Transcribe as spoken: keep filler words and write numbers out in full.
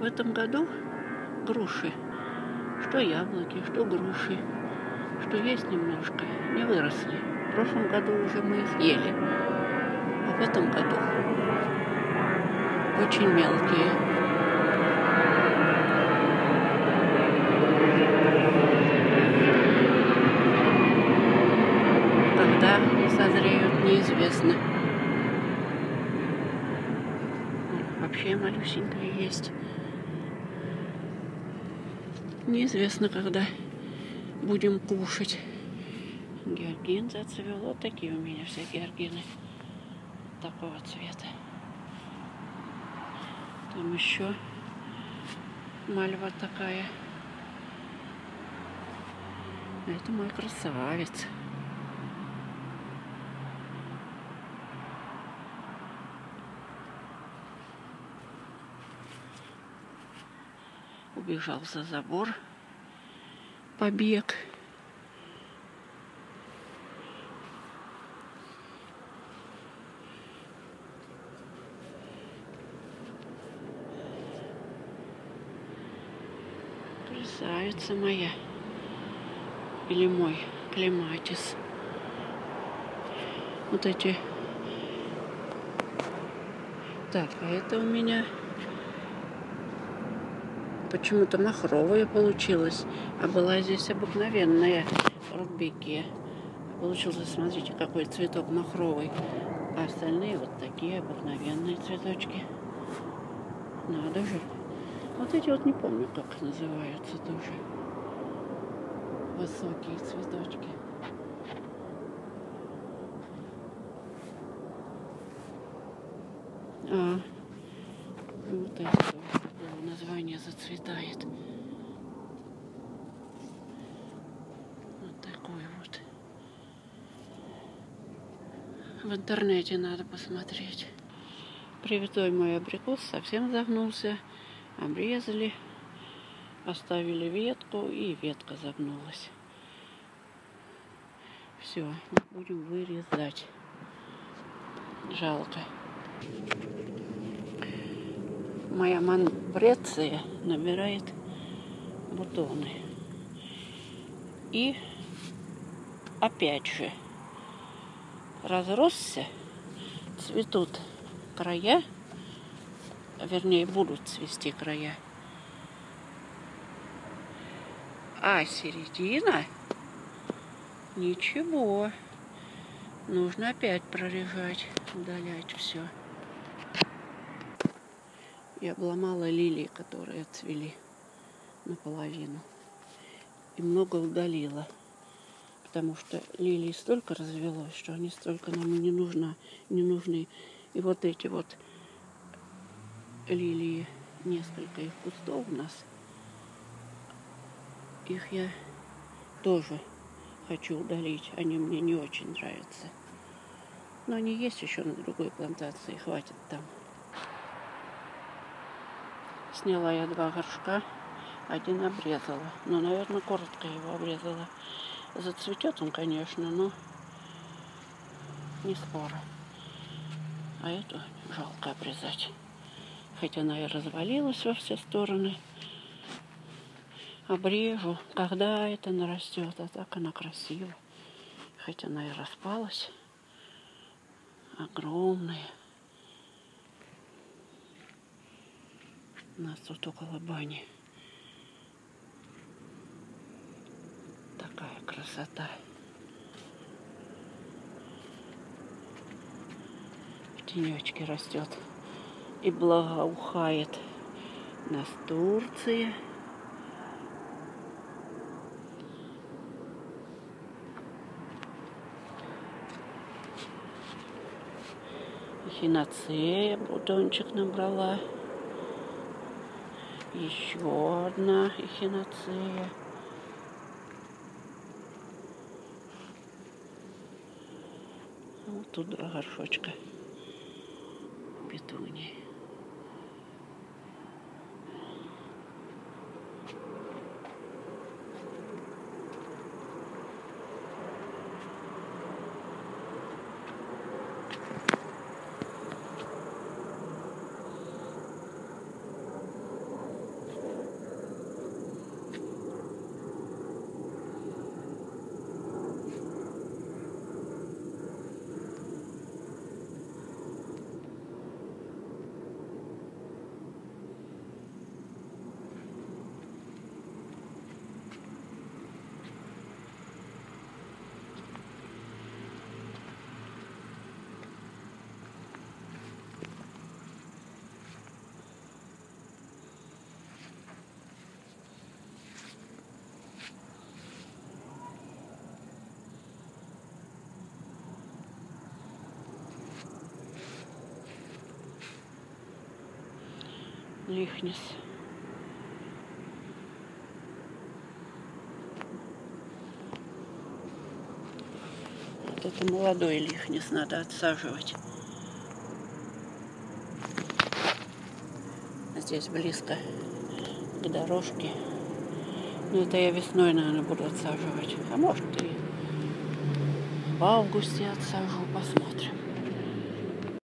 В этом году груши, что яблоки, что груши, что есть немножко, не выросли. В прошлом году уже мы их ели, а в этом году очень мелкие. Когда созреют, неизвестно. Вообще малюсенькая есть. Неизвестно, когда будем кушать. Георгин зацвел. Вот такие у меня все георгины. Такого цвета. Там еще мальва такая. Это мой красавец. Убежал за забор. Побег. Красавица моя. Или мой клематис. Вот эти. Так, а это у меня почему-то махровая получилась. А была здесь обыкновенная рудбекия. Получился, смотрите, какой цветок махровый. А остальные вот такие обыкновенные цветочки. Надо же. Вот эти вот не помню, как называются тоже. Высокие цветочки. А, вот это тоже название зацветает. Вот такой вот. В интернете надо посмотреть. Привитой мой абрикос совсем загнулся. Обрезали. Оставили ветку, и ветка загнулась. Все, будем вырезать. Жалко. Моя манбреция набирает бутоны. И опять же разросся, цветут края, вернее будут цвести края. А середина ничего. Нужно опять прорежать, удалять все. Я обломала лилии, которые цвели наполовину. И много удалила. Потому что лилии столько развелось, что они столько нам и не нужны. Не нужны. И вот эти вот лилии, несколько их кустов у нас. Их я тоже хочу удалить. Они мне не очень нравятся. Но они есть еще на другой плантации. Хватит там. Сняла я два горшка. Один обрезала. Но, наверное, коротко его обрезала. Зацветет он, конечно, но не скоро. А эту жалко обрезать. Хоть она и развалилась во все стороны. Обрежу, когда это нарастет, а так она красива. Хоть она и распалась. Огромная. У нас тут около бани. Такая красота. В тенечке растет. И благоухает настурция. Эхиноцея, бутончик набрала. Еще одна эхиноцея. Вот тут два горшочка петунии. лихнис. Вот это молодой лихнис, надо отсаживать. Здесь близко к дорожке. Но это я весной, наверное, буду отсаживать. А может и в августе отсажу, посмотрим.